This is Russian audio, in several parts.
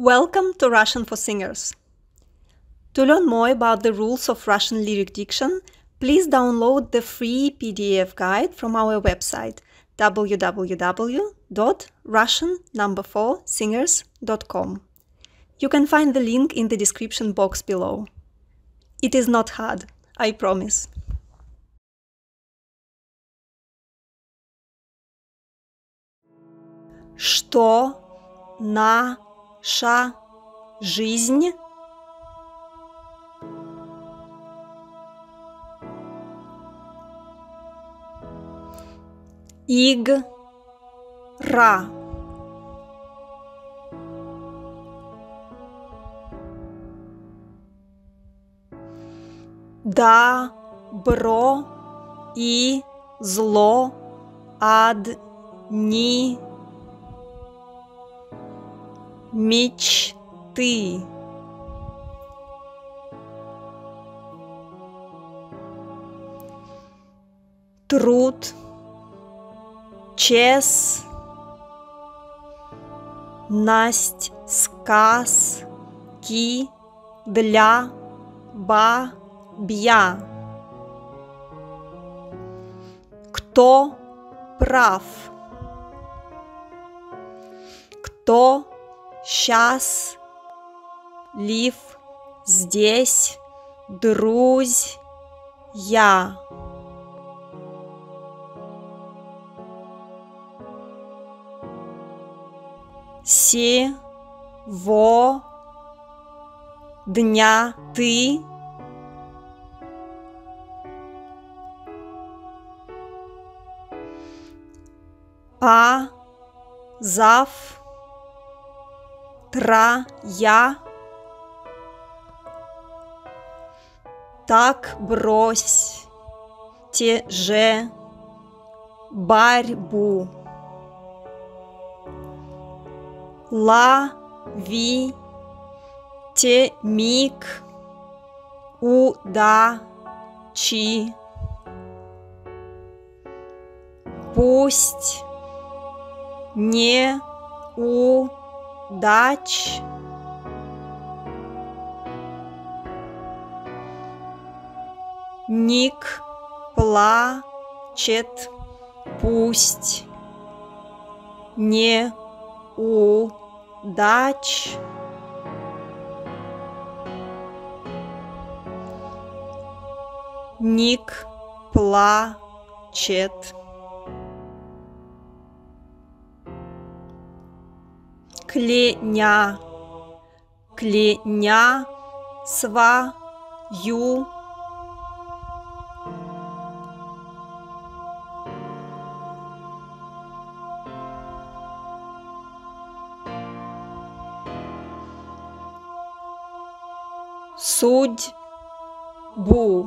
Welcome to Russian for Singers. To learn more about the rules of Russian lyric diction, please download the free PDF guide from our website www.russian4singers.com. You can find the link in the description box below. It is not hard, I promise. Что наша жизнь игра. Добро и зло одни мечты. Труд, честность, сказки для бабья. Кто прав? Кто счастлив здесь, друзья? Сегодня ты а завтра я. Так бросьте же борьбу. Ловите миг удачи. Пусть неудач ник плачет, пусть неудач ник плачет. Кляня свою судьбу.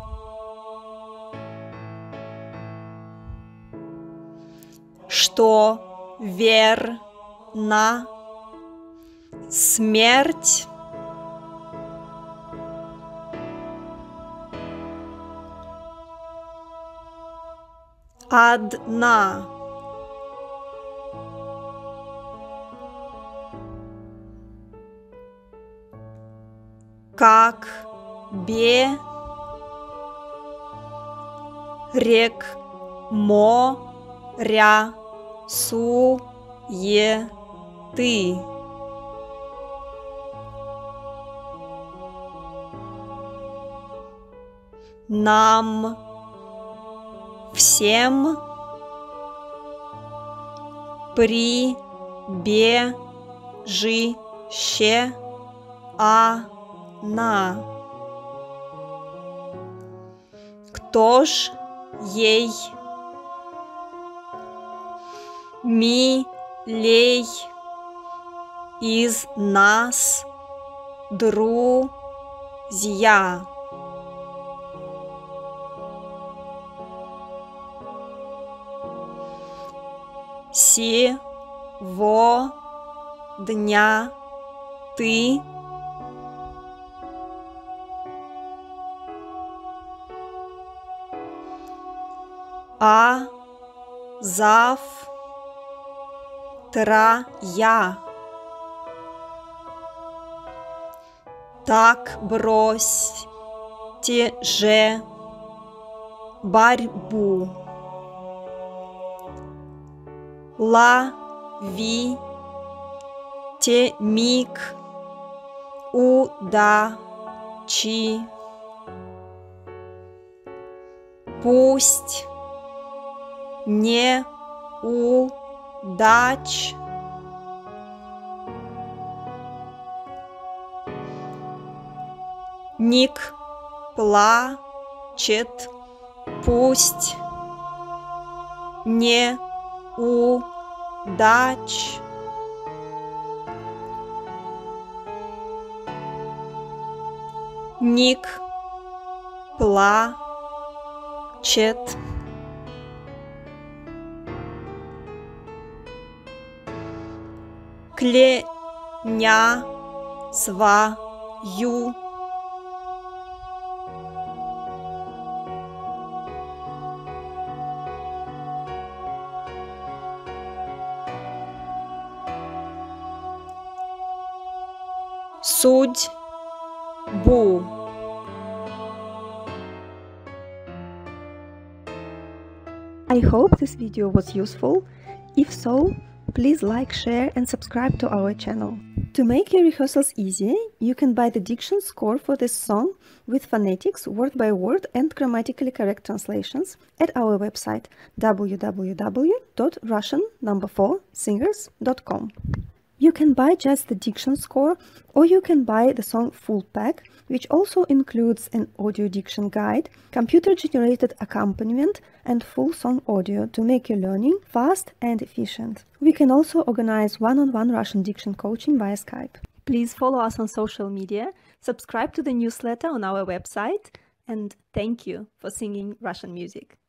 Что верно, смерть одна. Как берег моря суеты. Нам всем прибежище она. Кто ж ей милей из нас, друзья? Сегодня ты а завтра я. Так бросьте же борьбу. Ловите миг удачи. Пусть неудач ник плачет, пусть неудач ник плачет. Кляня свою судьбу. I hope this video was useful. If so, please like, share and subscribe to our channel. To make your rehearsals easier, you can buy the diction score for this song with phonetics, word by word and grammatically correct translations at our website www.russian4singers.com. You can buy just the diction score, or you can buy the song full pack, which also includes an audio diction guide, computer-generated accompaniment, and full song audio to make your learning fast and efficient. We can also organize one-on-one Russian diction coaching via Skype. Please follow us on social media, subscribe to the newsletter on our website, and thank you for singing Russian music.